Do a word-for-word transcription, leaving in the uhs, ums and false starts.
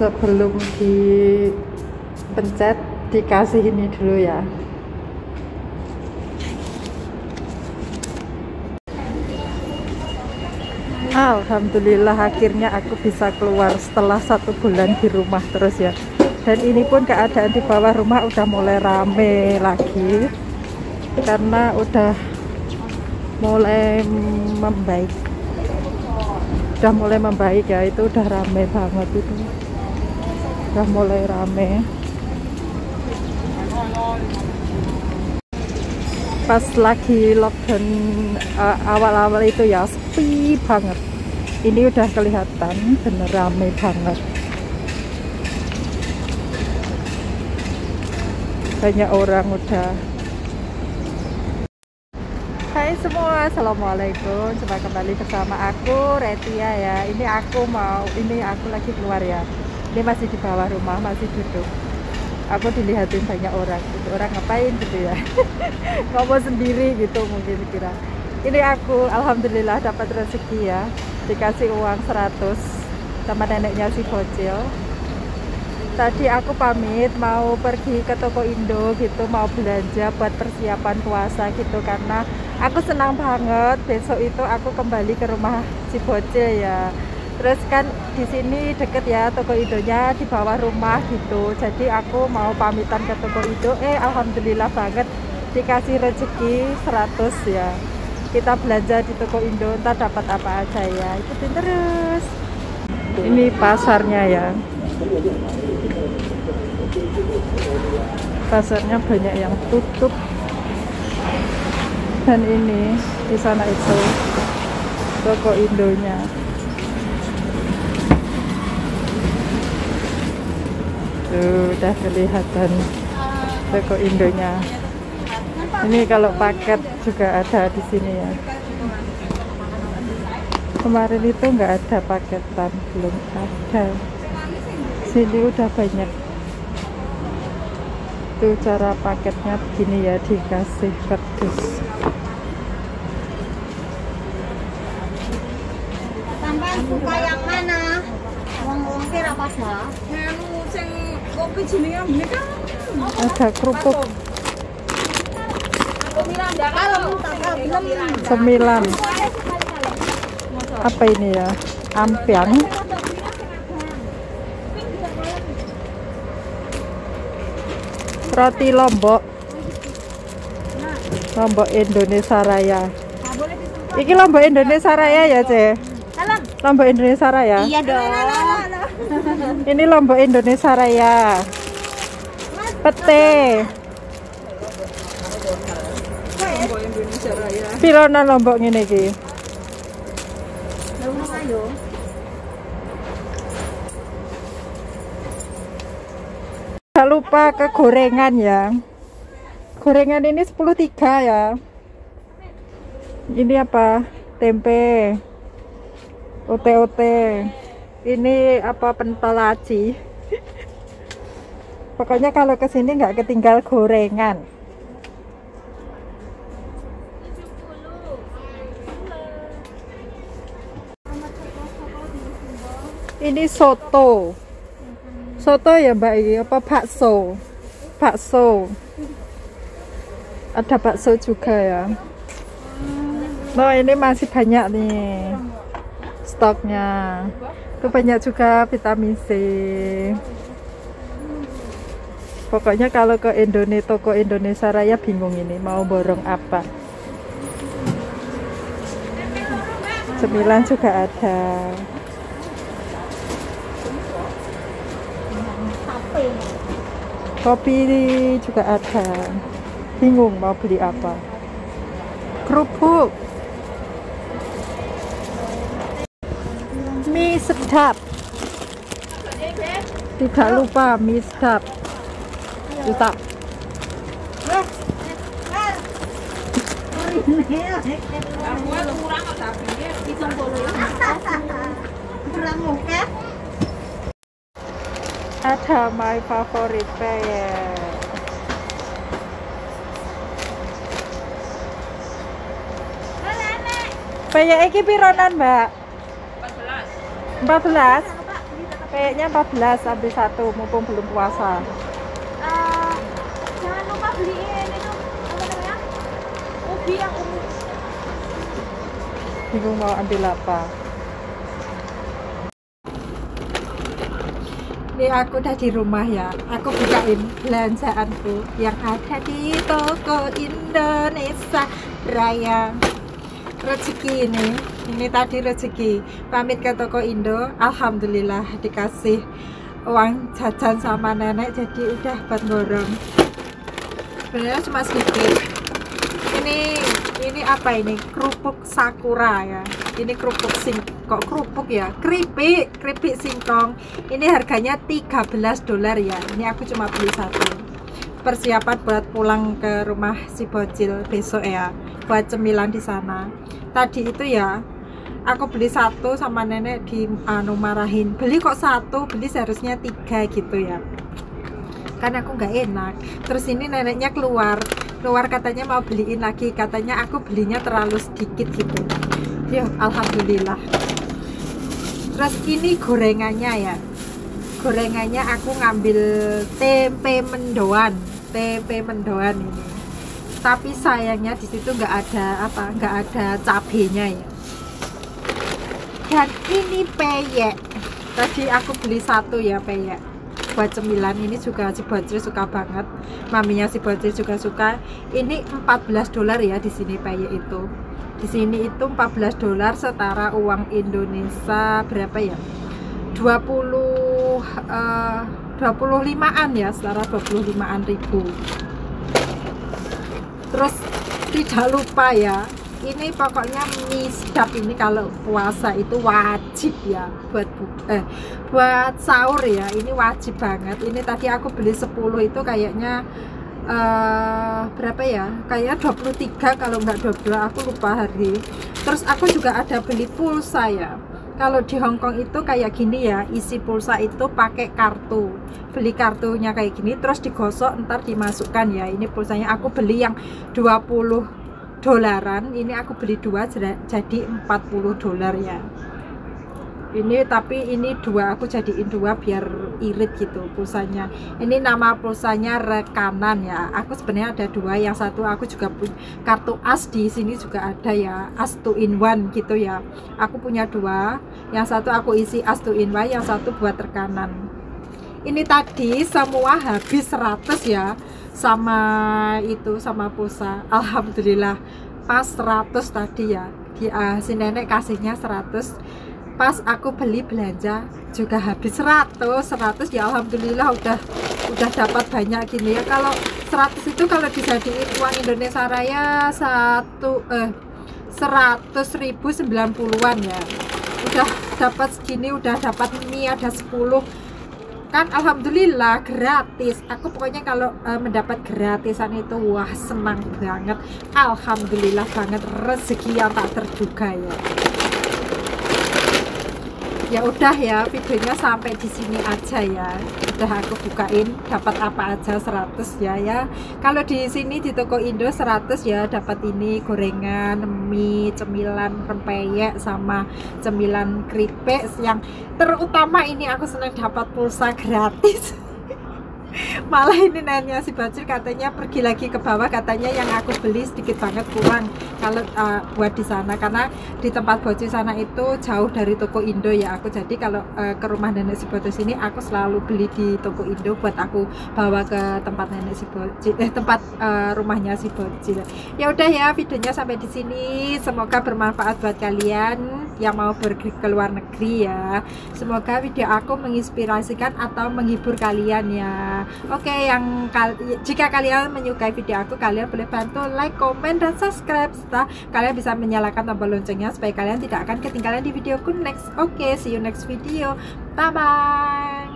Sebelum dipencet dikasih ini dulu ya. Alhamdulillah akhirnya aku bisa keluar setelah satu bulan di rumah terus ya. Dan ini pun keadaan di bawah rumah udah mulai rame lagi karena udah mulai membaik. Udah mulai membaik ya, itu udah rame banget itu. Udah mulai rame. Pas lagi lockdown awal-awal uh, itu ya sepi banget. Ini udah kelihatan bener rame banget. Banyak orang udah. Hai semua, assalamualaikum. Coba kembali bersama aku Retia ya. Ini aku mau, ini aku lagi keluar ya. Ini masih di bawah rumah, masih duduk. Aku dilihatin banyak orang, gitu. Orang ngapain gitu ya. Ngomong sendiri gitu mungkin kira. Ini aku alhamdulillah dapat rezeki ya. Dikasih uang seratus sama neneknya si bocil. Tadi aku pamit mau pergi ke toko Indo gitu, mau belanja buat persiapan puasa gitu karena aku senang banget besok itu aku kembali ke rumah si bocil ya. Terus kan di sini deket ya toko Indonya di bawah rumah gitu. Jadi aku mau pamitan ke toko Indo. Eh alhamdulillah banget dikasih rezeki seratus ya. Kita belanja di toko Indo, entah dapat apa aja ya. Ikutin terus. Ini pasarnya ya. Pasarnya banyak yang tutup. Dan ini di sana itu toko Indonya. Tuh, udah kelihatan toko Indonya. Ini kalau paket juga ada di sini ya. Kemarin itu nggak ada paketan, belum ada. Sini udah banyak. Tuh cara paketnya begini ya, dikasih kardus. Sampai suka yang mana? Wong-wong kira apa dah? Kopi jenenge menika. Ada kerupuk. Sembilan. Apa ini ya? Ampiang. Roti Lombok. Lombok Indonesia Raya. Iki Lombok Indonesia Raya ya, Ce? Lombok Indonesia Raya? Iya dong. Ini Lombok Indonesia Raya. Pete. Lombok Indonesia Raya. Pironan Lombok ngene iki? Jangan lupa ke gorengan ya. Gorengan ini sepuluh tiga ya. Ini apa? Tempe. Ote-ote. Ini apa, pentol aci. Pokoknya kalau kesini nggak ketinggal gorengan. Ini soto. Soto ya Mbak, ini apa bakso? Bakso. Ada bakso juga ya. Nah, ini masih banyak nih stoknya. Itu banyak juga vitamin C. Pokoknya kalau ke Indonesia, toko Indonesia Raya bingung ini mau borong apa. Cemilan juga ada. Kopi juga ada. Bingung mau beli apa. Kerupuk. Mie sedap. Tidak lupa mie sedap. Juta. Ada my favorite peyek. Peyek iki pironan, Mbak? empat belas. empat belas. Peyeknya empat belas, ambil satu mumpung belum puasa. Eh, jangan lupa beliin itu apa namanya? Ubi yang ungu. Bingung mau ambil apa. Ini aku udah di rumah ya. Aku bukain belanjaanku yang ada di toko Indonesia Raya. Rezeki ini, ini tadi rezeki. Pamit ke toko Indo, alhamdulillah dikasih uang jajan sama nenek, jadi udah buat borong. Sebenarnya cuma sedikit. Ini ini apa ini? Kerupuk sakura ya. Ini kerupuk sing kok kerupuk ya? Keripik, keripik singkong. Ini harganya tiga belas dolar ya. Ini aku cuma beli satu. Persiapan buat pulang ke rumah si bocil besok ya. Buat cemilan di sana. Tadi itu ya, aku beli satu sama nenek di anu marahin. Beli kok satu, beli seharusnya tiga gitu ya. Kan aku nggak enak. Terus ini neneknya keluar, keluar katanya mau beliin lagi. Katanya aku belinya terlalu sedikit gitu. Ya, alhamdulillah. Terus ini gorengannya ya. Gorengannya aku ngambil tempe mendoan, tempe mendoan ini. Tapi sayangnya di situ nggak ada apa, nggak ada cabenya ya. Dan ini peyek. Tadi aku beli satu ya peyek. Buat cemilan ini juga si bocil suka banget. Maminya si bocil juga suka. Ini empat belas dolar ya di sini peyek itu. Di sini itu empat belas dolar setara uang Indonesia berapa ya? dua puluh uh, dua puluh limaan ya, setara dua puluh limaan ribu. Terus tidak lupa ya, ini pokoknya mie sedap ini kalau puasa itu wajib ya buat eh buat sahur ya, ini wajib banget. Ini tadi aku beli sepuluh itu kayaknya uh, berapa ya? Kayaknya dua puluh tiga kalau nggak dua puluh, aku lupa hari. Terus aku juga ada beli pulsa ya. Kalau di Hongkong itu kayak gini ya, isi pulsa itu pakai kartu. Beli kartunya kayak gini, terus digosok, ntar dimasukkan ya. Ini pulsanya aku beli yang dua puluh dolaran. Ini aku beli dua, jadi empat puluh dolar ya. Ini tapi ini dua, aku jadiin dua biar irit gitu pulsanya. Ini nama pulsanya Rekanan ya. Aku sebenarnya ada dua, yang satu aku juga punya kartu as, di sini juga ada ya, as two in one gitu ya. Aku punya dua, yang satu aku isi as two in one, yang satu buat Rekanan. Ini tadi semua habis seratus ya, sama itu sama pulsa. Alhamdulillah pas seratus tadi ya. Di, uh, si nenek kasihnya seratus. Pas aku beli belanja juga habis seratus seratus ya. Alhamdulillah udah udah dapat banyak gini ya. Kalau seratus itu kalau dijadiin uang Indonesia Raya satu eh seratus ribu sembilan puluhan ya. Udah dapat segini, udah dapat mie ada sepuluh kan. Alhamdulillah gratis. Aku pokoknya kalau uh, mendapat gratisan itu wah senang banget. Alhamdulillah banget, rezeki yang tak terduga ya. Ya udah ya, videonya sampai di sini aja ya. Udah aku bukain dapat apa aja seratus ya ya. Kalau di sini di toko Indo seratus ya, dapat ini gorengan, mie, cemilan rempeyek sama cemilan keripik. Yang terutama ini aku senang dapat pulsa gratis. Malah ini neneknya si bocil katanya pergi lagi ke bawah, katanya yang aku beli sedikit banget kurang kalau uh, buat di sana, karena di tempat bocil sana itu jauh dari toko Indo ya. Aku jadi kalau uh, ke rumah nenek si bocil sini aku selalu beli di toko Indo buat aku bawa ke tempat nenek si bocil, eh tempat uh, rumahnya si bocil. Ya udah ya, videonya sampai di sini. Semoga bermanfaat buat kalian yang mau pergi ke luar negeri ya. Semoga video aku menginspirasikan atau menghibur kalian ya. Oke, yang kal jika kalian menyukai video aku, kalian boleh bantu like, komen, dan subscribe. Setelah kalian bisa menyalakan tombol loncengnya supaya kalian tidak akan ketinggalan di videoku next. Oke, see you next video. Bye bye.